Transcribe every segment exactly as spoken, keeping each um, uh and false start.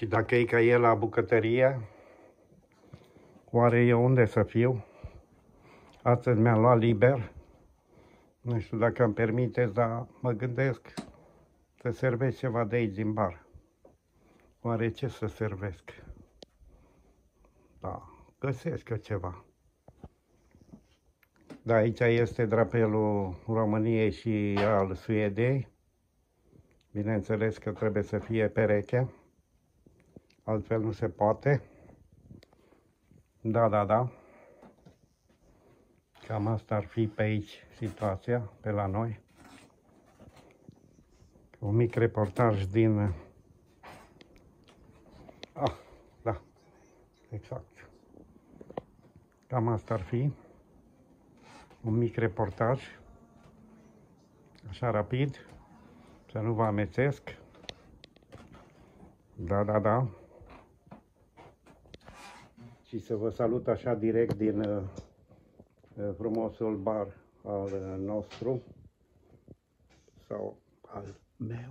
Și dacă e ca el la bucătărie, oare eu unde să fiu? Astăzi mi-am luat liber. Nu știu dacă îmi permiteți, dar mă gândesc să servesc ceva de aici din bar. Oare ce să servesc? Da, găsesc eu ceva. Da, aici este drapelul României și al Suediei. Bineînțeles că trebuie să fie pereche, altfel nu se poate. Da, da, da. Cam asta ar fi pe aici situația, pe la noi. Un mic reportaj din... Ah, da, exact. Cam asta ar fi. Un mic reportaj, așa rapid, să nu vă amețesc. Da, da, da. Și să vă salut așa direct din uh, frumosul bar al uh, nostru, sau al meu.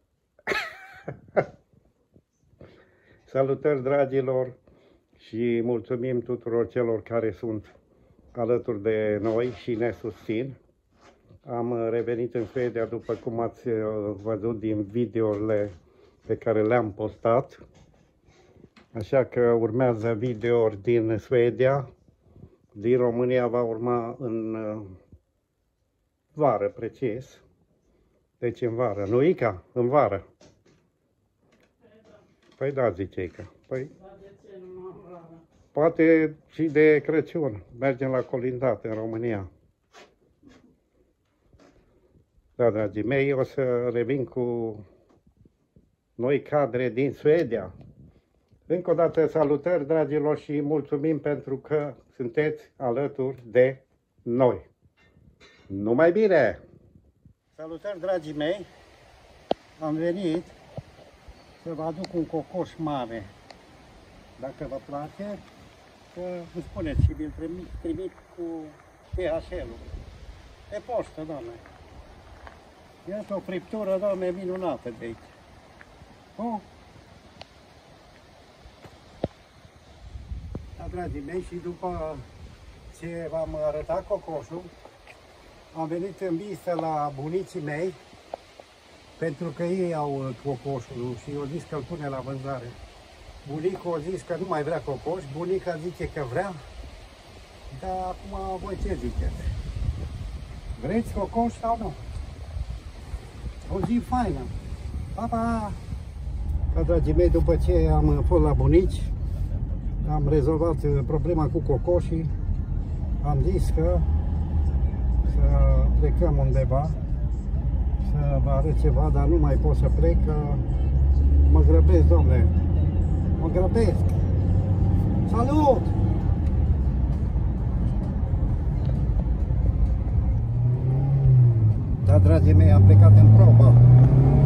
Salutări, dragilor, și mulțumim tuturor celor care sunt alături de noi și ne susțin. Am revenit în Suedia, după cum ați văzut din videourile pe care le-am postat. Așa că urmează videouri din Suedia. Din România va urma în vară, precis. Deci în vară. Nu, Ica? În vară. Păi da, zice Ica. Păi... Poate și de Crăciun. Mergem la colindat în România. Da, dragii mei, o să revin cu noi cadre din Suedia. Încă o dată salutări, dragilor, și mulțumim pentru că sunteți alături de noi. Numai bine! Salutări, dragii mei! Am venit să vă aduc un cocoș mare. Dacă vă place, că îmi spuneți și vi-l trimit, trimit cu D H L-ul. Pe poștă, doamne. Este o friptură, doamne, minunată de aici. Oh. Da, dragii mei, și după ce v-am arătat cocoșul, am venit în vizită la bunicii mei, pentru că ei au cocoșul și eu zis că îl pune la vânzare. Bunicul a zis că nu mai vrea cocoș, bunica zice că vrea, dar acum voi ce ziceți? Vreți cocoș sau nu? O zi faină! Pa, pa! Ca, dragii mei, după ce am fost la bunici, am rezolvat problema cu cocoșii, am zis că să plecăm undeva, să vă arăt ceva, dar nu mai pot să plec, că mă grăbesc, domne! Mă grăbesc! Salut! Da, dragii mei, am plecat în probă.